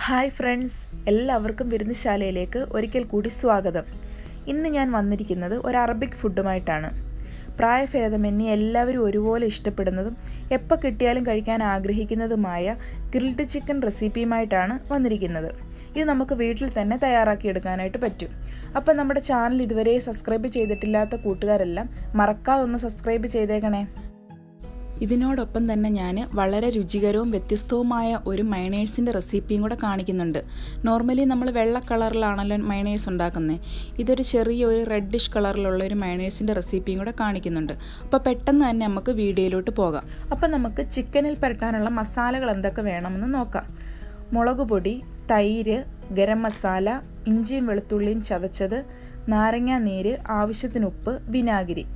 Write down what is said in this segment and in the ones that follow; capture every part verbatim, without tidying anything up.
Hi friends, എല്ലാവർക്കും വിരുന്നുശാലയിലേക്ക് ഒരിക്കൽ കൂടി സ്വാഗതം. ഇന്ന് ഞാൻ വന്നിരിക്കുന്നത് ഒരു അറബിക് ഫുഡുമായിട്ടാണ്. പ്രായഭേദമന്യേ എല്ലാവരും ഒരുപോലെ ഇഷ്ടപ്പെടുന്നതും എപ്പോൾ കിട്ടിയാലും കഴിക്കാൻ ആഗ്രഹിക്കുന്നതുമായ ഗ്രിൽഡ് ചിക്കൻ റെസിപ്പിയുമായിട്ടാണ് വന്നിരിക്കുന്നത്. ഇത് നമുക്ക് വീട്ടിൽ തന്നെ തയ്യാറാക്കിയെടുക്കാനായിട്ട് പറ്റും. അപ്പോൾ നമ്മുടെ ചാനൽ ഇതുവരെ സബ്സ്ക്രൈബ് ചെയ്തിട്ടില്ലാത്ത കൂട്ടുകാരെല്ലാം മറക്കാതെ ഒന്ന് സബ്സ്ക്രൈബ് ചെയ്തേക്കണേ. ഇതിനോടൊപ്പം തന്നെ ഞാൻ വളരെ രുചികരവും വ്യത്യസ്തവുമായ ഒരു മയണൈസിൻ്റെ റെസിപ്പിയും കൂടെ കാണിക്കുന്നുണ്ട്. നോർമലി നമ്മൾ വെള്ള കളറിലാണല്ലോ മയണൈസ് ഉണ്ടാക്കുന്നത്. ഇതൊരു ചെറിയ ഒരു റെഡിഷ് കളറിലുള്ള ഒരു മയണൈസിൻ്റെ റെസിപ്പിയും കൂടെ കാണിക്കുന്നുണ്ട്. അപ്പോൾ പെട്ടെന്ന് തന്നെ നമുക്ക് വീഡിയോയിലോട്ട് പോകാം. അപ്പോൾ നമുക്ക് ചിക്കനിൽ പുരട്ടാനുള്ള മസാലകൾ എന്തൊക്കെ വേണമെന്ന് നോക്കാം. മുളക് പൊടി, തൈര്, ഗരം മസാല, ഇഞ്ചിയും വെളുത്തുള്ളിയും ചതച്ചത്, നാരങ്ങാ നീര്, ആവശ്യത്തിന് ഉപ്പ്, വിനാഗിരി.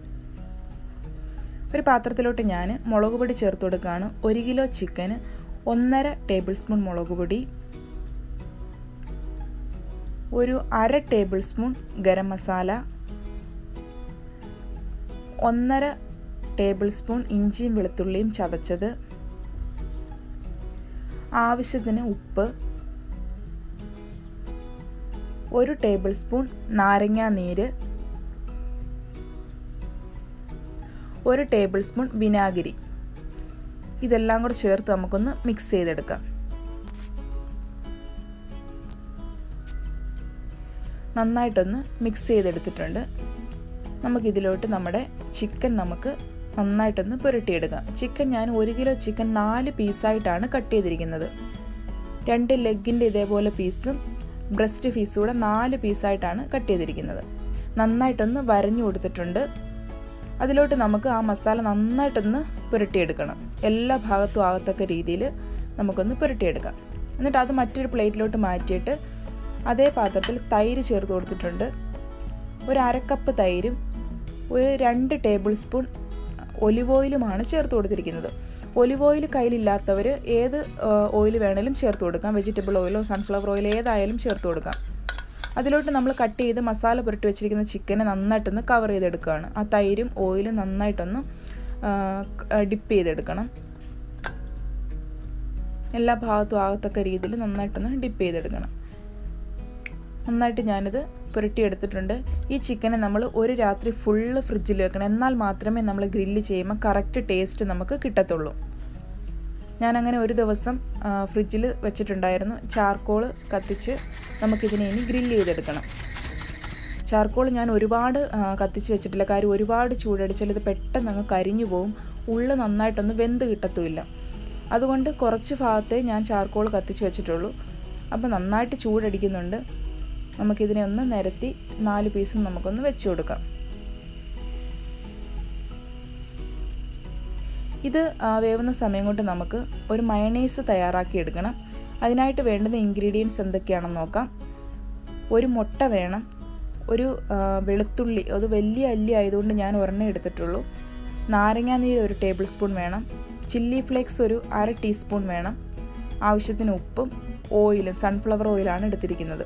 ഒരു പാത്രത്തിലോട്ട് ഞാൻ മുളക് പൊടി ചേർത്ത് കൊടുക്കുകയാണ്. ഒരു കിലോ ചിക്കന് ഒന്നര ടേബിൾ സ്പൂൺ മുളക് പൊടി, ഒരു അര ടേബിൾ സ്പൂൺ ഗരം മസാല, ഒന്നര ടേബിൾ സ്പൂൺ ഇഞ്ചിയും വെളുത്തുള്ളിയും ചതച്ചത്, ആവശ്യത്തിന് ഉപ്പ്, ഒരു ടേബിൾ സ്പൂൺ നാരങ്ങാ നീര്, ഒരു ടേബിൾ സ്പൂൺ വിനാഗിരി. ഇതെല്ലാം കൂടെ ചേർത്ത് നമുക്കൊന്ന് മിക്സ് ചെയ്തെടുക്കാം. നന്നായിട്ടൊന്ന് മിക്സ് ചെയ്തെടുത്തിട്ടുണ്ട്. നമുക്കിതിലോട്ട് നമ്മുടെ ചിക്കൻ നമുക്ക് നന്നായിട്ടൊന്ന് പുരട്ടിയെടുക്കാം. ചിക്കൻ ഞാൻ ഒരു കിലോ ചിക്കൻ നാല് പീസായിട്ടാണ് കട്ട് ചെയ്തിരിക്കുന്നത്. രണ്ട് ലെഗിൻ്റെ ഇതേപോലെ പീസും ബ്രസ്റ്റ് പീസും കൂടെ നാല് പീസായിട്ടാണ് കട്ട് ചെയ്തിരിക്കുന്നത്. നന്നായിട്ടൊന്ന് വരഞ്ഞു കൊടുത്തിട്ടുണ്ട്. അതിലോട്ട് നമുക്ക് ആ മസാല നന്നായിട്ടൊന്ന് പുരട്ടിയെടുക്കണം. എല്ലാ ഭാഗത്തും ആകത്തക്ക രീതിയിൽ നമുക്കൊന്ന് പുരട്ടിയെടുക്കാം. എന്നിട്ട് അത് മറ്റൊരു പ്ലേറ്റിലോട്ട് മാറ്റിയിട്ട് അതേ പാത്രത്തിൽ തൈര് ചേർത്ത് കൊടുത്തിട്ടുണ്ട്. ഒരു അരക്കപ്പ് തൈരും ഒരു രണ്ട് ടേബിൾ സ്പൂൺ ഒലിവ് ഓയിലുമാണ് ചേർത്ത് കൊടുത്തിരിക്കുന്നത്. ഒലിവ് ഓയിൽ കയ്യിലില്ലാത്തവർ ഏത് ഓയിൽ വേണേലും ചേർത്ത് കൊടുക്കാം. വെജിറ്റബിൾ ഓയിലോ സൺഫ്ലവർ ഓയിലോ ഏതായാലും ചേർത്ത് കൊടുക്കാം. അതിലോട്ട് നമ്മൾ കട്ട് ചെയ്ത് മസാല പുരട്ടി വെച്ചിരിക്കുന്ന ചിക്കനെ നന്നായിട്ടൊന്ന് കവർ ചെയ്തെടുക്കുകയാണ്. ആ തൈരും ഓയിലും നന്നായിട്ടൊന്ന് ഡിപ്പ് ചെയ്തെടുക്കണം. എല്ലാ ഭാഗത്തും ആകത്തക്ക രീതിയിൽ നന്നായിട്ടൊന്ന് ഡിപ്പ് ചെയ്തെടുക്കണം. നന്നായിട്ട് ഞാനിത് പുരട്ടിയെടുത്തിട്ടുണ്ട്. ഈ ചിക്കനെ നമ്മൾ ഒരു രാത്രി ഫുള്ള് ഫ്രിഡ്ജിൽ വെക്കണം. എന്നാൽ മാത്രമേ നമ്മൾ ഗ്രില്ല് ചെയ്യുമ്പോൾ കറക്റ്റ് ടേസ്റ്റ് നമുക്ക് കിട്ടത്തുള്ളൂ. ഞാനങ്ങനെ ഒരു ദിവസം ഫ്രിഡ്ജിൽ വെച്ചിട്ടുണ്ടായിരുന്നു. ചാർക്കോൾ കത്തിച്ച് നമുക്കിതിനെ ഇനി ഗ്രില്ല് ചെയ്തെടുക്കണം. ചാർക്കോൾ ഞാൻ ഒരുപാട് കത്തിച്ച് വെച്ചിട്ടില്ല. കാര്യം ഒരുപാട് ചൂടടിച്ചാൽ ഇത് പെട്ടെന്ന് അങ്ങ് കരിഞ്ഞു പോവും. ഉള്ളു നന്നായിട്ടൊന്ന് വെന്ത് കിട്ടത്തുമില്ല. അതുകൊണ്ട് കുറച്ച് ഭാഗത്തെ ഞാൻ ചാർക്കോൾ കത്തിച്ച് വെച്ചിട്ടുള്ളൂ. അപ്പോൾ നന്നായിട്ട് ചൂടടിക്കുന്നുണ്ട്. നമുക്കിതിനെ ഒന്ന് നിരത്തി നാല് പീസും നമുക്കൊന്ന് വെച്ച് കൊടുക്കാം. ഇത് വേവുന്ന സമയം കൊണ്ട് നമുക്ക് ഒരു മയണൈസ് തയ്യാറാക്കി എടുക്കണം. അതിനായിട്ട് വേണ്ടുന്ന ഇൻഗ്രീഡിയൻസ് എന്തൊക്കെയാണെന്ന് നോക്കാം. ഒരു മുട്ട വേണം, ഒരു വെളുത്തുള്ളി, അത് വലിയ അല്ലി ആയതുകൊണ്ട് ഞാൻ ഒരെണ്ണം എടുത്തിട്ടുള്ളൂ. നാരങ്ങാ നീര് ഒരു ടേബിൾ സ്പൂൺ വേണം. ചില്ലി ഫ്ലേക്സ് ഒരു അര ടീസ്പൂൺ വേണം. ആവശ്യത്തിന് ഉപ്പും ഓയിലും സൺഫ്ലവർ ഓയിലാണ് എടുത്തിരിക്കുന്നത്.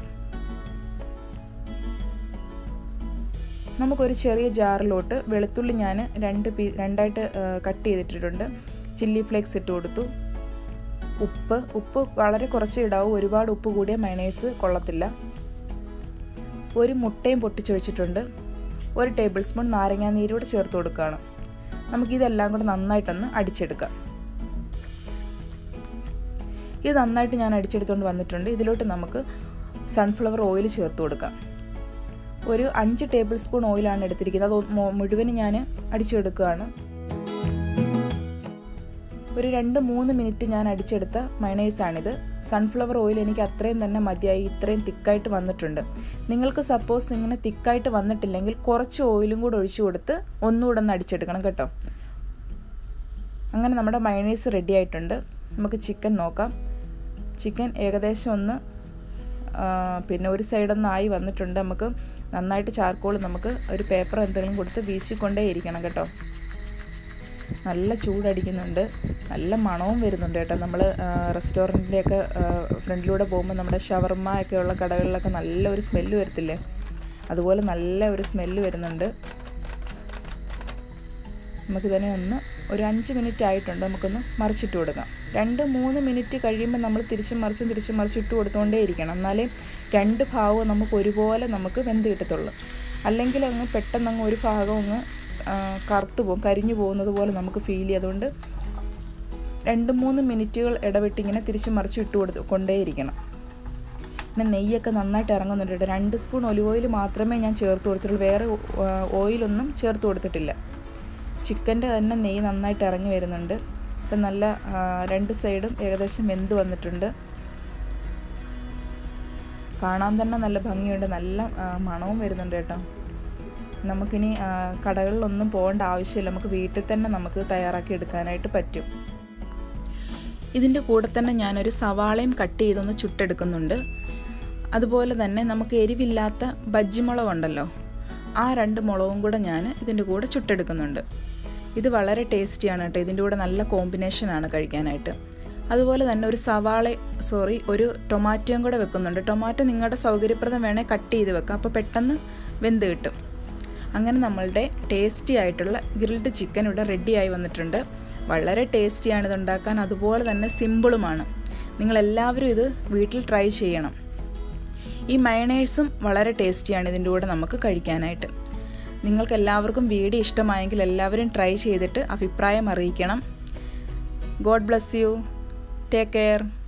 നമുക്കൊരു ചെറിയ ജാറിലോട്ട് വെളുത്തുള്ളി ഞാൻ രണ്ട് പീ രണ്ടായിട്ട് കട്ട് ചെയ്തിട്ടിട്ടുണ്ട്. ചില്ലി ഫ്ലേക്സ് ഇട്ട് കൊടുത്തു. ഉപ്പ് ഉപ്പ് വളരെ കുറച്ച് ഇടാവൂ. ഒരുപാട് ഉപ്പ് കൂടിയ മയണൈസ് കൊള്ളത്തില്ല. ഒരു മുട്ടയും പൊട്ടിച്ച് വെച്ചിട്ടുണ്ട്. ഒരു ടേബിൾ സ്പൂൺ നാരങ്ങാ നീരോട് ചേർത്ത് കൊടുക്കുകയാണ്. നമുക്കിതെല്ലാം കൂടെ നന്നായിട്ടൊന്ന് അടിച്ചെടുക്കാം. ഇത് നന്നായിട്ട് ഞാൻ അടിച്ചെടുത്തുകൊണ്ട് വന്നിട്ടുണ്ട്. ഇതിലോട്ട് നമുക്ക് സൺഫ്ലവർ ഓയിൽ ചേർത്ത് കൊടുക്കാം. ഒരു അഞ്ച് ടേബിൾ സ്പൂൺ ഓയിലാണ് എടുത്തിരിക്കുന്നത്. അത് മുഴുവൻ ഞാൻ അടിച്ചെടുക്കുകയാണ്. ഒരു രണ്ട് മൂന്ന് മിനിറ്റ് ഞാൻ അടിച്ചെടുത്ത മയണൈസാണിത്. സൺഫ്ലവർ ഓയിൽ എനിക്ക് അത്രയും തന്നെ മതിയായി. ഇത്രയും തിക്കായിട്ട് വന്നിട്ടുണ്ട്. നിങ്ങൾക്ക് സപ്പോസ് ഇങ്ങനെ തിക്കായിട്ട് വന്നിട്ടില്ലെങ്കിൽ കുറച്ച് ഓയിലും കൂടെ ഒഴിച്ചു കൊടുത്ത് ഒന്നുകൂടെ ഒന്ന് അടിച്ചെടുക്കണം കേട്ടോ. അങ്ങനെ നമ്മുടെ മയണൈസ് റെഡി ആയിട്ടുണ്ട്. നമുക്ക് ചിക്കൻ നോക്കാം. ചിക്കൻ ഏകദേശം ഒന്ന് പിന്നെ ഒരു സൈഡൊന്നായി വന്നിട്ടുണ്ട്. നമുക്ക് നന്നായിട്ട് ചാർക്കോൾ നമുക്ക് ഒരു പേപ്പർ എന്തെങ്കിലും കൊടുത്ത് വീശിക്കൊണ്ടേ ഇരിക്കണം കേട്ടോ. നല്ല ചൂടടിക്കുന്നുണ്ട്. നല്ല മണവും വരുന്നുണ്ട് കേട്ടോ. നമ്മൾ റെസ്റ്റോറൻറ്റിൻ്റെയൊക്കെ ഫ്രണ്ടിലൂടെ പോകുമ്പോൾ നമ്മുടെ ഷവർമ്മ ഒക്കെ ഉള്ള കടകളിലൊക്കെ നല്ല ഒരു സ്മെല്ല് വരത്തില്ലേ, അതുപോലെ നല്ല ഒരു സ്മെല്ല് വരുന്നുണ്ട്. നമുക്കിതിനെ ഒന്ന് ഒരു അഞ്ച് മിനിറ്റ് ആയിട്ടുണ്ട്. നമുക്കൊന്ന് മറിച്ചിട്ട് കൊടുക്കാം. രണ്ട് മൂന്ന് മിനിറ്റ് കഴിയുമ്പോൾ നമ്മൾ തിരിച്ചും മറിച്ചും തിരിച്ചും മറിച്ചിട്ട് കൊടുത്തുകൊണ്ടേ ഇരിക്കണം. എന്നാലേ രണ്ട് ഭാഗവും നമുക്ക് ഒരുപോലെ നമുക്ക് വെന്ത് കിട്ടത്തുള്ളൂ. അല്ലെങ്കിൽ അങ്ങ് പെട്ടെന്ന് അങ്ങ് ഒരു ഭാഗം അങ്ങ് കറുത്തു പോകും, കരിഞ്ഞു പോകുന്നത് പോലെ നമുക്ക് ഫീൽ ചെയ്യും. അതുകൊണ്ട് രണ്ട് മൂന്ന് മിനിറ്റുകൾ ഇടവിട്ടിങ്ങനെ തിരിച്ചും മറിച്ചും ഇട്ട് കൊടുത്ത് കൊണ്ടേയിരിക്കണം. പിന്നെ നെയ്യൊക്കെ നന്നായിട്ട് ഇറങ്ങുന്നുണ്ട്. രണ്ട് സ്പൂൺ ഒലിവ് ഓയിൽ മാത്രമേ ഞാൻ ചേർത്ത് കൊടുത്തിട്ടുള്ളൂ, വേറെ ഓയിലൊന്നും ചേർത്ത് കൊടുത്തിട്ടില്ല. ചിക്കൻ്റെ തന്നെ നെയ്യ് നന്നായിട്ട് ഇറങ്ങി വരുന്നുണ്ട്. ഇപ്പം നല്ല രണ്ട് സൈഡും ഏകദേശം വെന്ത് വന്നിട്ടുണ്ട്. കാണാൻ തന്നെ നല്ല ഭംഗിയുണ്ട്, നല്ല മണവും വരുന്നുണ്ട് കേട്ടോ. നമുക്കിനി കടകളിലൊന്നും പോകേണ്ട ആവശ്യമില്ല, നമുക്ക് വീട്ടിൽ തന്നെ നമുക്ക് തയ്യാറാക്കി എടുക്കാനായിട്ട് പറ്റും. ഇതിൻ്റെ കൂടെ തന്നെ ഞാനൊരു സവാളയും കട്ട് ചെയ്തൊന്ന് ചുട്ടെടുക്കുന്നുണ്ട്. അതുപോലെ തന്നെ നമുക്ക് എരിവില്ലാത്ത ബജ്ജി മുളകുണ്ടല്ലോ, ആ രണ്ട് മുളകും കൂടെ ഞാൻ ഇതിൻ്റെ കൂടെ ചുട്ടെടുക്കുന്നുണ്ട്. ഇത് വളരെ ടേസ്റ്റിയാണ് കേട്ടോ, ഇതിൻ്റെ കൂടെ നല്ല കോമ്പിനേഷനാണ് കഴിക്കാനായിട്ട്. അതുപോലെ തന്നെ ഒരു സവാള സോറി ഒരു ടൊമാറ്റോയും കൂടെ വെക്കുന്നുണ്ട്. ടൊമാറ്റോ നിങ്ങളുടെ സൗകര്യപ്രദം വേണേൽ കട്ട് ചെയ്ത് വെക്കാം, അപ്പോൾ പെട്ടെന്ന് വെന്ത് കിട്ടും. അങ്ങനെ നമ്മളുടെ ടേസ്റ്റി ആയിട്ടുള്ള ഗ്രിൽഡ് ചിക്കൻ ഇവിടെ റെഡിയായി വന്നിട്ടുണ്ട്. വളരെ ടേസ്റ്റിയാണ് ഇതുണ്ടാക്കാൻ, അതുപോലെ തന്നെ സിമ്പിളുമാണ്. നിങ്ങളെല്ലാവരും ഇത് വീട്ടിൽ ട്രൈ ചെയ്യണം. ഈ മയണൈസും വളരെ ടേസ്റ്റിയാണ് ഇതിൻ്റെ കൂടെ നമുക്ക് കഴിക്കാനായിട്ട്. നിങ്ങൾക്ക് എല്ലാവർക്കും വീഡിയോ ഇഷ്ടമായെങ്കിൽ എല്ലാവരും ട്രൈ ചെയ്തിട്ട് അഭിപ്രായം അറിയിക്കണം. God bless you. Take care.